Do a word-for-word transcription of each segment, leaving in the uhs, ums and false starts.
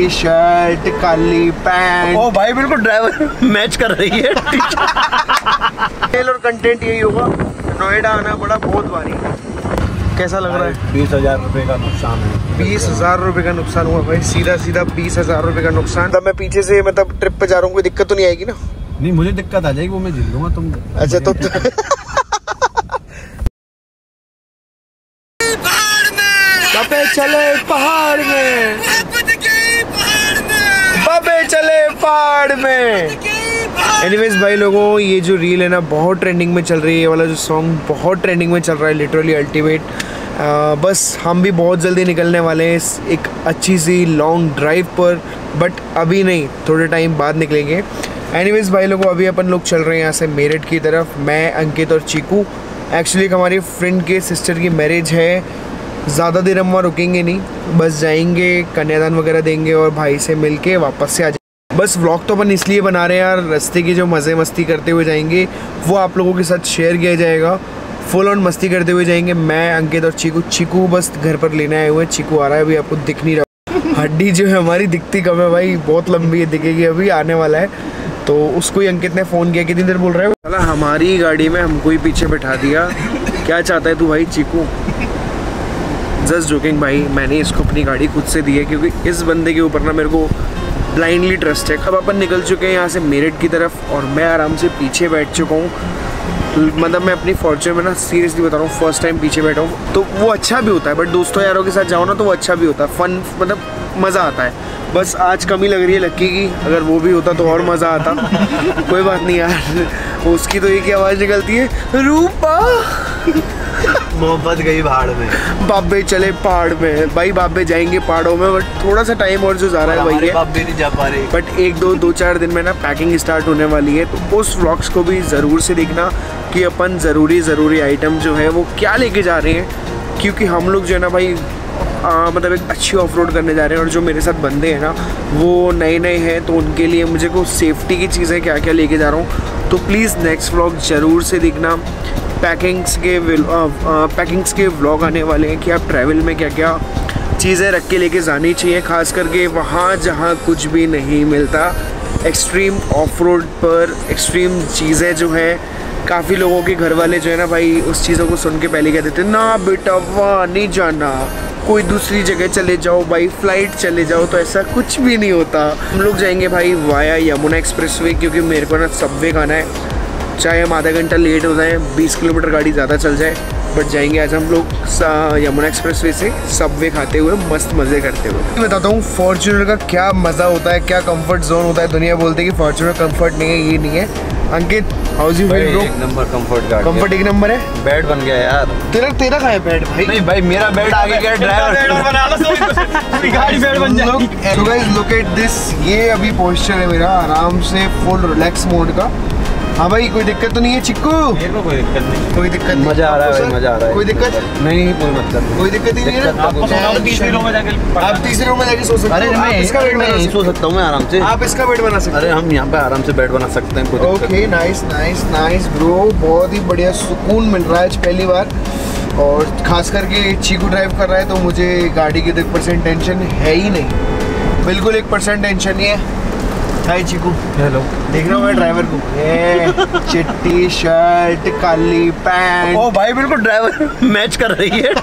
चिट्टी शर्ट काली पैंट। ओ भाई बिल्कुल ड्राइवर मैच कर रही है। तेल और कंटेंट यही होगा, नोएडा आना पड़ा बहुत बारी। कैसा लग रहा है? बीस हजार रुपए का नुकसान है। बीस हजार रुपए का नुकसान हुआ भाई, सीधा सीधा बीस हजार रुपए का नुकसान। तब मैं पीछे से मतलब ट्रिप पे जा रहा हूँ, कोई दिक्कत तो नहीं आएगी ना? नहीं मुझे दिक्कत आ जाएगी, वो मैं झेल लूंगा। तुम अच्छा तो बाबे चले पहाड़ में, बाबे चले पहाड़ में। एनीवेज भाई लोगों, ये जो रील है ना बहुत ट्रेंडिंग में चल रही है। ये वाला जो सॉन्ग बहुत ट्रेंडिंग में चल रहा है, लिटरली अल्टीमेट। बस हम भी बहुत जल्दी निकलने वाले हैं एक अच्छी सी लॉन्ग ड्राइव पर, बट अभी नहीं, थोड़े टाइम बाद निकलेंगे। एनीवेज भाई लोगों, अभी अपन लोग चल रहे हैं यहाँ से मेरठ की तरफ। मैं, अंकित और चीकू। एक्चुअली एक हमारी फ्रेंड के सिस्टर की मैरिज है, ज़्यादा देर हम वहाँ रुकेंगे नहीं, बस जाएंगे, कन्यादान वगैरह देंगे और भाई से मिल के वापस से आ जाएंगे। बस व्लॉग तो अपन इसलिए बना रहे हैं यार, रास्ते की जो मज़े मस्ती करते हुए जाएंगे वो आप लोगों के साथ शेयर किया जाएगा। फुल ऑन मस्ती करते हुए जाएंगे, मैं, अंकित और चीकू। चीकू बस घर पर लेने आए हुए हैं, चीकू आ रहा है, अभी आपको दिख नहीं रहा। हड्डी जो है हमारी दिखती कम है भाई, बहुत लंबी है, दिखेगी अभी, आने वाला है। तो उसको ही अंकित ने फ़ोन किया, कितनी देर बोल रहा है चला, हमारी गाड़ी में हमको ही पीछे बैठा दिया। क्या चाहता है तू भाई चीकू? जस्ट जोकिंग भाई, मैंने इसको अपनी गाड़ी खुद से दी है क्योंकि इस बंदे के ऊपर ना मेरे को ब्लाइंडली ट्रस्ट है। अब अपन निकल चुके हैं यहाँ से मेरठ की तरफ और मैं आराम से पीछे बैठ चुका हूँ। मतलब मैं अपनी फॉर्च्यूनर में ना सीरियसली बता रहा हूँ, फर्स्ट टाइम पीछे बैठा हूँ, तो वो अच्छा भी होता है। बट दोस्तों यारों के साथ जाओ ना तो वो अच्छा भी होता है, फन, मतलब मज़ा आता है। बस आज कमी लग रही है लक्की की, अगर वो भी होता तो और मज़ा आता। कोई बात नहीं यार, उसकी तो एक ही आवाज़ निकलती है, रूपा। मोहब्बत गई पहाड़ में, बाबे चले पहाड़ में। भाई बाबे जाएंगे पहाड़ों में, बट थोड़ा सा टाइम और जो जा रहा है वही है, बाबे नहीं जा पा रहे। बट एक दो दो चार दिन में ना पैकिंग स्टार्ट होने वाली है, तो उस व्लॉग्स को भी ज़रूर से देखना कि अपन ज़रूरी ज़रूरी आइटम जो है वो क्या लेके जा रहे हैं। क्योंकि हम लोग जो है ना भाई आ, मतलब एक अच्छी ऑफ रोड करने जा रहे हैं और जो मेरे साथ बंदे हैं ना वो नए नए हैं, तो उनके लिए मुझे को सेफ्टी की चीज़ें क्या क्या लेके जा रहा हूँ। तो प्लीज़ नेक्स्ट व्लॉग ज़रूर से देखना। पैकिंग्स के पैकिंग्स के व्लॉग आने वाले हैं कि आप ट्रैवल में क्या क्या चीज़ें रख के लेके जानी चाहिए, खास करके वहाँ जहाँ कुछ भी नहीं मिलता। एक्सट्रीम ऑफ रोड पर एक्सट्रीम चीज़ें जो हैं, काफ़ी लोगों के घर वाले जो है ना भाई उस चीज़ों को सुन के पहले कह देते ना बेटा वहाँ नहीं जाना, कोई दूसरी जगह चले जाओ भाई, फ्लाइट चले जाओ। तो ऐसा कुछ भी नहीं होता। हम लोग जाएंगे भाई वाया यमुना एक्सप्रेसवे, क्योंकि मेरे को ना सबवे खाना है। चाहे हम आधा घंटा लेट हो जाए, बीस किलोमीटर गाड़ी ज़्यादा चल जाए, बट जाएंगे आज हम लोग यमुना एक्सप्रेसवे से सबवे खाते हुए, मस्त मज़े करते हुए। मैं बताता हूँ फॉर्च्यूनर का क्या मज़ा होता है, क्या कंफर्ट जोन होता है। दुनिया बोलती है कि फॉर्च्यूनर कंफर्ट नहीं है, ये नहीं है। Ankit how's you feel bro? एक नंबर कंफर्ट गाड़ी, कंफर्ट एक नंबर है। बेड बन गया यार। तेरा तेरा कहाँ है बेड भाई? नहीं भाई मेरा बेड आगे गया, ड्राइवर बना लो, गाड़ी बेड बन जाएगी। So guys look at this, ये अभी पोस्चर है मेरा, आराम से फुल रिलैक्स मोड का। हाँ भाई कोई दिक्कत तो नहीं है चिक्कू? मेरे को कोई दिक्कत नहीं, कोई दिक्कत नहीं, मजा आ रहा है भाई, मजा आ रहा है। कोई दिक्कत नहीं, कोई मतलब कोई दिक्कत ही नहीं है। आप तीसरे रूम में जाके आप तीसरे रूम में जाके सो सकते हो। आप इसका बेड बना सो सकता हूँ मैं आराम से। आप इसका बेड बना सकते हो। अरे हम यहाँ पे आराम से बेड बना सकते हैं। Okay nice nice nice bro, बहुत ही बढ़िया सुकून मिल रहा है आज पहली बार। और खास करके चीकू ड्राइव कर रहा है तो मुझे गाड़ी की तो एक परसेंट टेंशन है ही नहीं, बिल्कुल एक परसेंट टेंशन नहीं है। हाय चीकू। हेलो। देख रहा हूँ मैं ड्राइवर को, ये चिट्टी शर्ट काली पैंट। ओ भाई बिल्कुल ड्राइवर मैच कर रही है।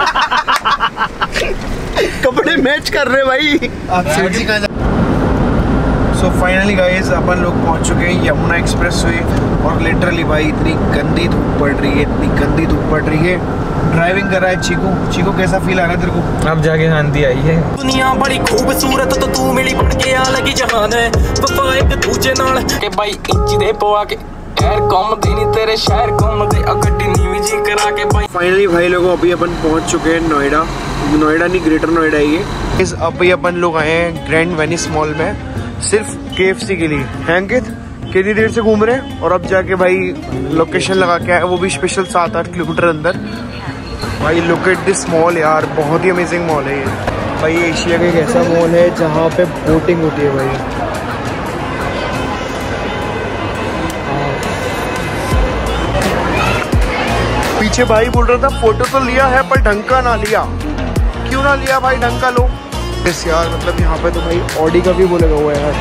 कपड़े मैच कर रहे भाई। आप सेठ जी कहाँ जा? सो फाइनली गाइस अपन लोग पहुँच चुके हैं यमुना एक्सप्रेसवे और लिटरली भाई इतनी गंदी धूप पड़ रही है, इतनी गंदी धूप पड़ रही है। ड्राइविंग कर रहा है चीकू। चीकू कैसा फील आ रहा है तेरे को? अब जाके आंधी आई है। दुनिया बड़ी खूबसूरत तो तू मिली बन के अलग ही जहान है, वफा एक दूजे नाल के भाई इंच दे पवा के शहर घूम दे नी तेरे शहर घूम दे अगड्डी नीवी जी करा के भाई। फाइनली भाई लोगों अभी अपन पहुंच चुके हैं नोएडा। नोएडा नहीं ग्रेटर नोएडा ये। इस अभी अपन लोग आए हैं ग्रैंड वेनिस मॉल में सिर्फ के एफ सी के लिए। हैं अंकित? कितनी देर से घूम रहे हैं और अब जाके भाई लोकेशन लगा के आए, वो भी स्पेशल सात आठ किलोमीटर अंदर। भाई लुक एट दिस मॉल यार, बहुत ही अमेजिंग मॉल है ये भाई। ये एशिया का एक ऐसा मॉल है जहाँ पे बोटिंग होती है भाई। पीछे भाई बोल रहा था फोटो तो लिया है पर ढंग का ना लिया। क्यों ना लिया भाई? ढंग का लो। इस यार मतलब यहाँ पे तो भाई ऑडी का भी वो लगा हुआ है यार।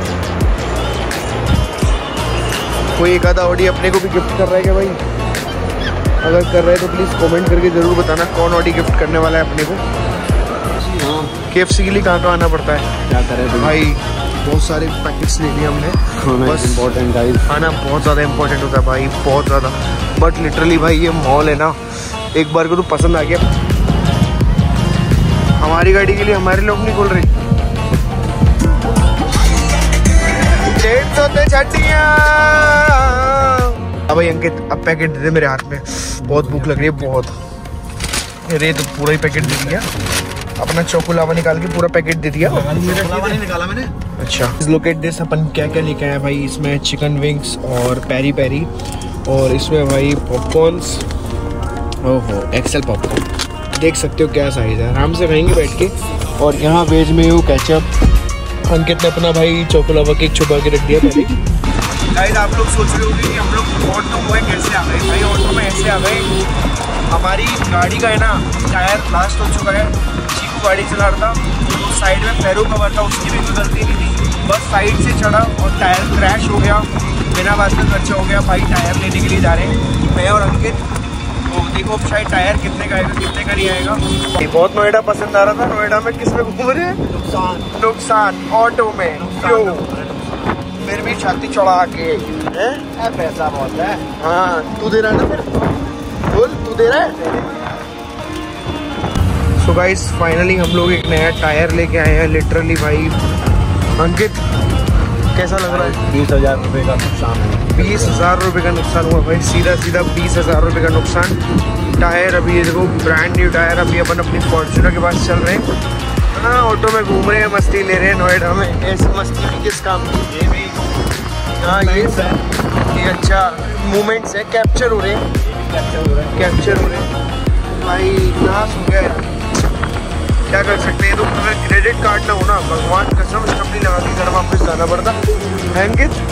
कोई एक आधा ऑडी अपने को भी गिफ्ट कर रहा है क्या भाई? अगर कर रहा है तो प्लीज़ कमेंट करके ज़रूर बताना कौन ऑडी गिफ्ट करने वाला है अपने को। के एफ सी के लिए कहाँ कहाँ आना पड़ता है? क्या करें भाई, बहुत सारे पैकेट्स ले लिए हमने। बस इम्पोर्टेंट गाइस, खाना बहुत ज़्यादा इम्पोर्टेंट होता है भाई, बहुत ज़्यादा। बट लिटरली भाई ये मॉल है ना, एक बार को तो पसंद आ गया। हमारी गाड़ी के लिए हमारे लोग नहीं खोल रहे। डेढ़ सौ ते छटियां। अब भाई अंकित अब पैकेट दे दे मेरे हाथ में, बहुत भूख लग रही है बहुत। अरे तो पूरा ही पैकेट दे दिया, अपना चोको लावा निकाल के पूरा पैकेट दे दिया। नहीं निकाला मैंने। अच्छा लुक एट दिस, अपन क्या क्या लेके आए भाई। इसमें चिकन विंग्स और पेरी पेरी, और इसमें भाई पॉपकॉर्न्स। ओहो एक्सेल पॉपकॉर्न, देख सकते हो क्या साइज है, आराम से खाएंगे बैठ के। और यहाँ वेज में वो केचप। अंकित ने अपना भाई चोको लावा केक छुपा के रख दिया पहले। गाइस आप लोग सोच रहे होंगे कि हम लोग ऑटो में कैसे आ गए। भाई ऑटो में ऐसे आ गए, हमारी गाड़ी का है ना टायर ब्लास्ट हो चुका है। चीकू गाड़ी चला रहा था, तो साइड में पैरों कवर था, उसकी भी कोई गलती नहीं थी। बस साइड से चढ़ा और टायर क्रैश हो गया, बिना बात का खर्चा हो गया। भाई टायर लेने के लिए जा रहे हैं मैं और अंकित। तो देखो अब शायद टायर कितने का आएगा, कितने का नहीं आएगा। बहुत नोएडा पसंद आ रहा था। नोएडा में किस में घूम रहे हैं? नुकसान नुकसान ऑटो में क्यों? फिर भी छाती चढ़ा के है, पैसा बहुत है। हाँ तू दे रहा है ना, फिर बोल तू दे रहा है। सो गाइस फाइनली हम लोग एक नया टायर लेके आए हैं लिटरली भाई। अंकित कैसा लग रहा है? बीस हजार रुपये का नुकसान है। बीस हजार रुपये का नुकसान हुआ भाई, सीधा सीधा बीस हजार रुपये का नुकसान। टायर अभी ये देखो ब्रांड न्यू टायर। अभी अपन अपनी फॉर्च्यूनर के पास चल रहे हैं, हाँ ऑटो में घूम रहे हैं, मस्ती ले रहे हैं नोएडा में। ऐसी मस्ती भी किस काम की? ये भी हाँ ये ये अच्छा मोमेंट्स है, कैप्चर हो रहे हैं, कैप्चर हो रहे हैं भाई। नाश हो गया है, क्या कर सकते हैं। तो अगर क्रेडिट कार्ड ना हो ना, भगवान कसम स्टम्पली लगा के घर वापस जाना पड़ता है।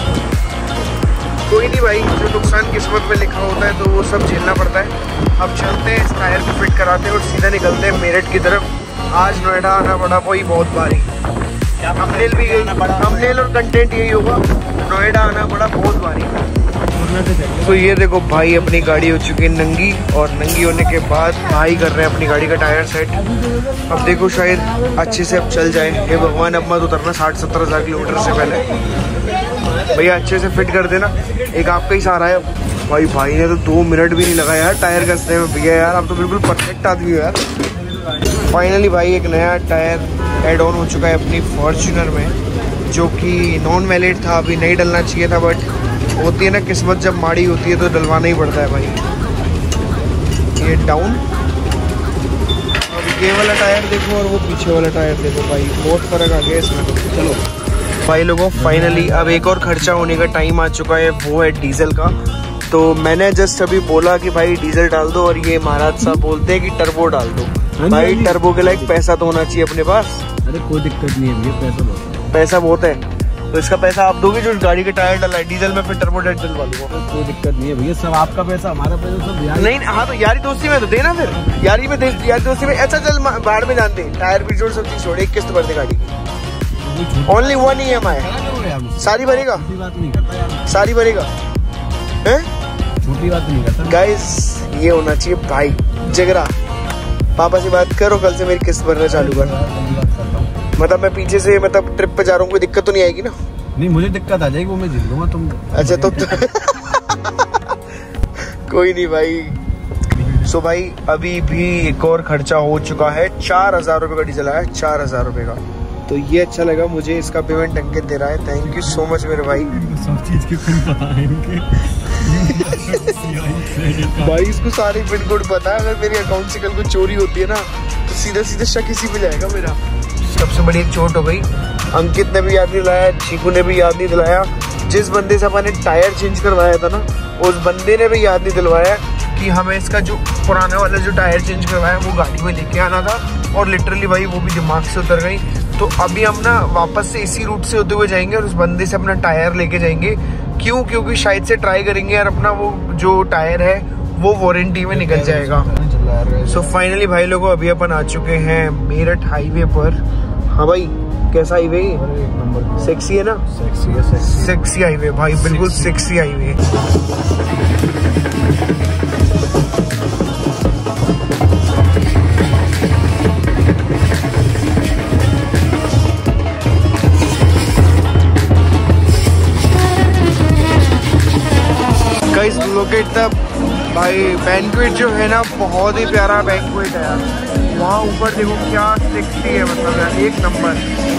कोई नहीं भाई, जो नुकसान किस्मत में लिखा होता है तो वो सब झेलना पड़ता है। अब चलते हैं, इस टायर को फिट कराते हैं और सीधा निकलते हैं मेरठ की तरफ। आज नोएडा आना पड़ा कोई बहुत भारी, थंबनेल भी यही, थंबनेल और कंटेंट यही होगा, नोएडा आना पड़ा बहुत भारी। तो ये देखो भाई अपनी गाड़ी हो चुकी है नंगी, और नंगी होने के बाद भाई कर रहे हैं अपनी गाड़ी का टायर सेट। अब देखो शायद अच्छे से अब चल जाए। हे भगवान अब मत उतरना साठ सत्तर हज़ार किलोमीटर से पहले। भैया अच्छे से फिट कर देना, एक आपका ही सहारा है। भाई भाई ने तो दो मिनट भी नहीं लगाया यार टायर कसने में। भैया यार आप तो बिल्कुल परफेक्ट आदमी हो यार। फाइनली भाई एक नया टायर एड ऑन हो चुका है अपनी फॉर्च्यूनर में, जो कि नॉन वैलिड था, अभी नहीं डलना चाहिए था, बट होती है ना किस्मत जब माड़ी होती है तो डलवाना ही पड़ता है भाई। ये डाउन, अब ये वाला टायर देखो और वो पीछे वाला टायर देखो भाई, बहुत फर्क आ गया इसमें। तो चलो भाई लोगों फाइनली अब एक और खर्चा होने का टाइम आ चुका है, वो है डीजल का। तो मैंने जस्ट अभी बोला कि भाई डीजल डाल दो, और ये महाराज साहब बोलते हैं कि टर्बो डाल दो। भाई टर्बो के लायक पैसा तो होना चाहिए अपने पास। अरे कोई दिक्कत नहीं है, पैसा बहुत पैसा बहुत है, तो इसका पैसा आप दोगे जो गाड़ी के टायर डला है डीजल में, फिर टर्बो डेट डलवा लूंगा। कोई दिक्कत नहीं है भैया, सब आपका पैसा हमारा पैसा सब यार। नहीं हाँ तो यारी दोस्ती में तो देना, फिर यारी में दे, यारी दोस्ती में। अच्छा चल बाहर में जानते टायर भी जोड़, सब चीज छोड़, एक किस्त भर दे गाड़ी की, only one E M I. सारी भरेगा, सारी भरेगा, छोटी बात नहीं करता गाइस। ये होना चाहिए भाई जगरा। पापा से बात करो, कल से मेरी किस्त भरना चालू कर। मतलब मैं पीछे से मतलब ट्रिप पे जा रहा हूँ, कोई दिक्कत तो नहीं आएगी ना? नहीं मुझे दिक्कत आ जाएगी, वो मैं झेल लूंगा। तुम अच्छा तो कोई नहीं भाई। सो भाई अभी भी एक और खर्चा हो चुका है, चार हजार रुपये का डीजल आया, चार हजार रुपये का। तो ये अच्छा लगा मुझे, इसका पेमेंट अंकित दे रहा है, थैंक यू सो मच मेरे भाई। सब चीज के पिन पता है इनके। भाई इसको सारे पिन कोड पता है। अगर मेरे अकाउंट से कल को चोरी होती है ना तो सीधा सीधा शक इसी पे जाएगा मेरा। सबसे बड़ी एक चोट हो गई, अंकित ने भी याद नहीं दिलाया, चीकू ने भी याद नहीं दिलाया। जिस बंदे से अपन ने टायर चेंज करवाया था ना, उस बंदे ने भी याद नहीं दिलवाया कि हमें इसका जो पुराना वाला जो टायर चेंज करवाया वो गाड़ी में लेके आना था। और लिटरली भाई वो भी दिमाग से उतर गई। तो अभी हम ना वापस से इसी रूट से होते हुए जाएंगे और उस बंदे से अपना टायर लेके जाएंगे। क्यों? क्योंकि शायद से ट्राई करेंगे यार अपना वो जो टायर है वो वारंटी में निकल जाएगा। सो फाइनली भाई लोगों अभी अपन आ चुके हैं मेरठ हाईवे पर। हाँ भाई, कैसा हाईवे? एक नंबर सेक्सी है ना? सेक्सी है, सेक्सी सेक्सी हाईवे भाई, बिल्कुल सेक्सी हाईवे। गाइस लोग इतना भाई बैंक्वेट जो है ना, बहुत ही प्यारा बैंक्वेट है यार। वहाँ ऊपर देखो क्या सेक्सी है, मतलब यार एक नंबर।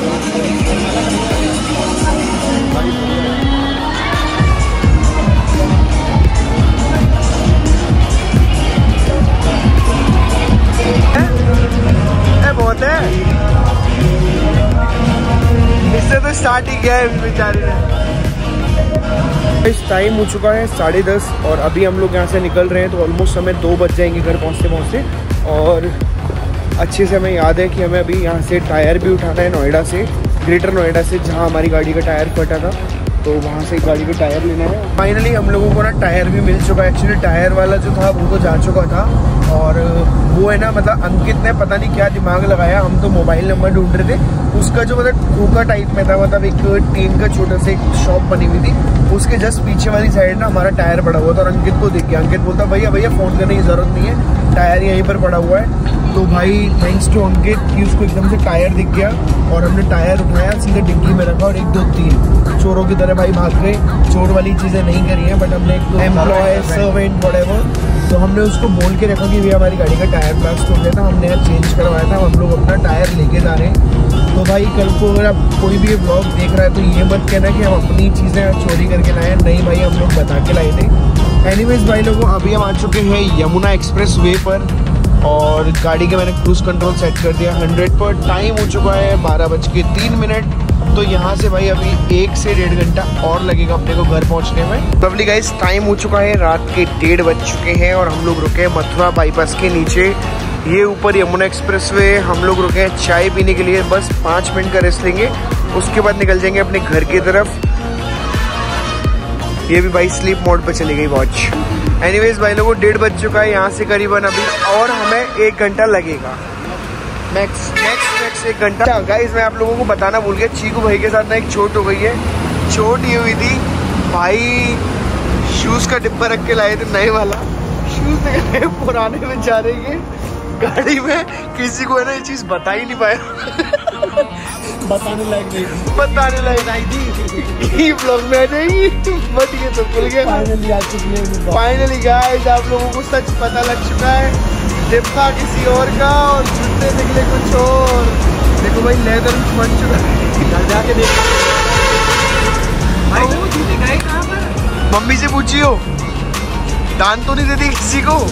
है बहुत है, इससे तो स्टार्ट ही किया है बेचारे ने। इस टाइम हो चुका है साढ़े दस और अभी हम लोग यहाँ से निकल रहे हैं, तो ऑलमोस्ट हमें दो बज जाएंगे घर पहुँचते पहुँचते। और अच्छे से हमें याद है कि हमें अभी यहाँ से टायर भी उठाना है, नोएडा से, ग्रेटर नोएडा से, जहाँ हमारी गाड़ी का टायर फटा था, तो वहाँ से गाड़ी का टायर लेना है। फाइनली हम लोगों को ना टायर भी मिल चुका है। एक्चुअली टायर वाला जो था वो तो जा चुका था, और वो है ना, मतलब अंकित ने पता नहीं क्या दिमाग लगाया, हम तो मोबाइल नंबर ढूंढ रहे थे उसका, जो मतलब खोखा टाइप में था, मतलब एक टीन का छोटा सा एक शॉप बनी हुई थी, उसके जस्ट पीछे वाली साइड ना हमारा टायर पड़ा हुआ था। और अंकित को देख गया, अंकित बोलता भैया भैया फ़ोन करने की ज़रूरत नहीं है, टायर यहीं पर पड़ा हुआ है। तो भाई थैंक्स टू अंकित कि उसको एकदम से टायर दिख गया, और हमने टायर उठाया, सीधे डिग्गी में रखा, और एक दो तीन चोरों की तरह भाई भाग गए। चोर वाली चीज़ें नहीं करी हैं, बट हमने एक एम्प्लॉय सर्वेंट व्हाटएवर, तो हमने उसको बोल के रखा कि भैया हमारी गाड़ी का टायर ब्लास्ट हो गया था, हमने यार चेंज करवाया था, हम लोग अपना टायर लेके जा रहे हैं। तो भाई कल को अगर आप कोई भी ब्लॉग देख रहा है तो ये मत कहना कि हम अपनी चीज़ें चोरी करके लाए, नहीं भाई हम लोग बता के लाए थे। एनीवेज भाई लोगों, अभी हम आ चुके हैं यमुना एक्सप्रेस वे पर, और गाड़ी के मैंने क्रूज कंट्रोल सेट कर दिया हंड्रेड पर। टाइम हो चुका है बारह बज के तीन मिनट, तो यहाँ से भाई अभी एक से डेढ़ घंटा और लगेगा अपने को घर पहुँचने में। लवली गाइस, टाइम हो चुका है रात के डेढ़ बज चुके हैं, और हम लोग रुके हैं मथुरा बाईपास के नीचे। ये ऊपर यमुना एक्सप्रेस वे, हम लोग रुके हैं चाय पीने के लिए, बस पाँच मिनट का रेस्ट लेंगे, उसके बाद निकल जाएंगे अपने घर की तरफ। ये भी भाई स्लीप मोड पे चली गई वॉच। एनीवेज भाई लोगों, डेढ़ बज चुका है यहाँ से करीबन अभी, और हमें एक घंटा लगेगा मैक्स मैक्स मैक्स एक घंटा। गाइस मैं आप लोगों को बताना भूल गया, चीकू भाई के साथ ना एक चोट हो गई है। चोट ये हुई थी भाई, शूज़ का डिब्बा रख के लाए थे नए वाला, शूज़ निकले पुराने में जा रही है गाड़ी में। किसी को है ना ये चीज़ बता ही नहीं पाया बताने लायक नहीं, बताने लायक नहीं थी, ब्लॉग में आ जाएगी, बट ये तो भूल गया। फाइनली आ चुकी है, फाइनली गाइस आप लोगों को सच पता लग चुका है, डिब्बा किसी और का और जूते निकले कुछ और। देखो भाई लेदर बन चुका है, जाके देखो भाई वो जूते गए कहाँ पर, मम्मी से पूछियो, दान तो नहीं देती किसी को।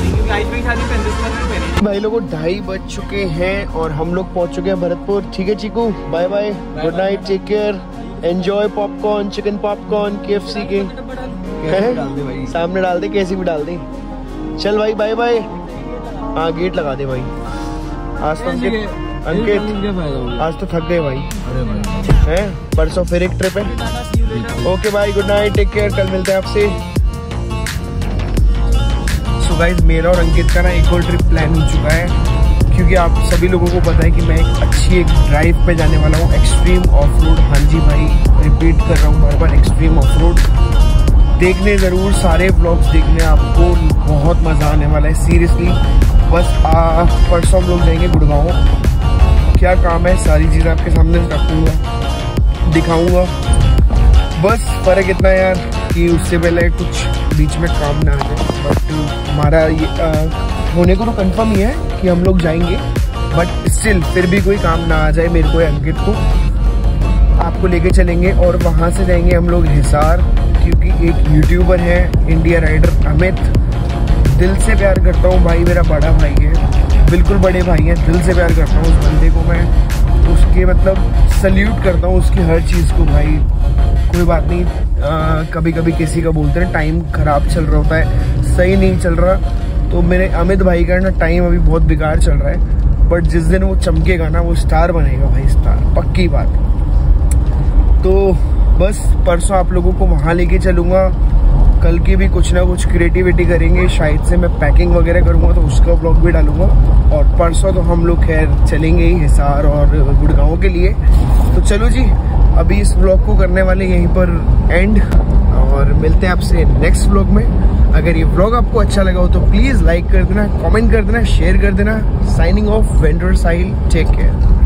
भाई लोगों ढाई बज चुके हैं और हम लोग पहुंच चुके हैं भरतपुर। ठीक है Chiku, bye bye, good night, take care, enjoy popcorn, chicken popcorn KFC के हैं सामने डाल दे, कैसी भी डाल दे। चल भाई बाय बाय। हाँ गेट लगा दे भाई। आज तो अंकित अंकित आज तो थक गए भाई, हैं परसों फिर एक ट्रिप है। ओके भाई, गुड नाइट, टेक केयर, कल मिलते हैं आपसे। गाइस मेरा और अंकित का ना एक और ट्रिप प्लान हो चुका है, क्योंकि आप सभी लोगों को पता है कि मैं एक अच्छी एक ड्राइव पे जाने वाला हूँ, एक्सट्रीम ऑफ रोड। हाँ जी भाई, रिपीट कर रहा हूँ बार बार, एक्सट्रीम ऑफ रोड। देखने ज़रूर, सारे ब्लॉग्स देखने, आपको बहुत मज़ा आने वाला है सीरियसली। बस आ, परसों हम लोग जाएंगे गुड़गांव, क्या काम है सारी चीज़ें आपके सामने रखूँगा, दिखाऊँगा। बस फ़र्क इतना है यार कि उससे पहले कुछ बीच में काम ना आ जाए, बट हमारा ये आ, होने को तो कंफर्म ही है कि हम लोग जाएंगे, बट स्टिल फिर भी कोई काम ना आ जाए मेरे को या अंकित को, आपको लेके चलेंगे। और वहाँ से जाएंगे हम लोग हिसार, क्योंकि एक यूट्यूबर है इंडिया राइडर अमित, दिल से प्यार करता हूँ भाई, मेरा बड़ा भाई है, बिल्कुल बड़े भाई हैं, दिल से प्यार करता हूँ उस बंदे को मैं, उसके मतलब सल्यूट करता हूँ उसकी हर चीज़ को भाई। कोई बात नहीं, आ, कभी कभी किसी का बोलते हैं टाइम ख़राब चल रहा होता है, सही नहीं चल रहा, तो मेरे अमित भाई का ना टाइम अभी बहुत बेकार चल रहा है, बट जिस दिन वो चमकेगा ना वो स्टार बनेगा भाई, स्टार पक्की बात। तो बस परसों आप लोगों को वहाँ लेके चलूँगा। कल की भी कुछ ना कुछ क्रिएटिविटी करेंगे, शायद से मैं पैकिंग वगैरह करूँगा तो उसका ब्लॉग भी डालूँगा। और परसों तो हम लोग खैर चलेंगे ही हिसार और गुड़गांव के लिए। तो चलो जी, अभी इस ब्लॉग को करने वाले यहीं पर एंड, और मिलते हैं आपसे नेक्स्ट ब्लॉग में। अगर ये ब्लॉग आपको अच्छा लगा हो तो प्लीज़ लाइक कर देना, कमेंट कर देना, शेयर कर देना। Signing off vendor Sahil, take care.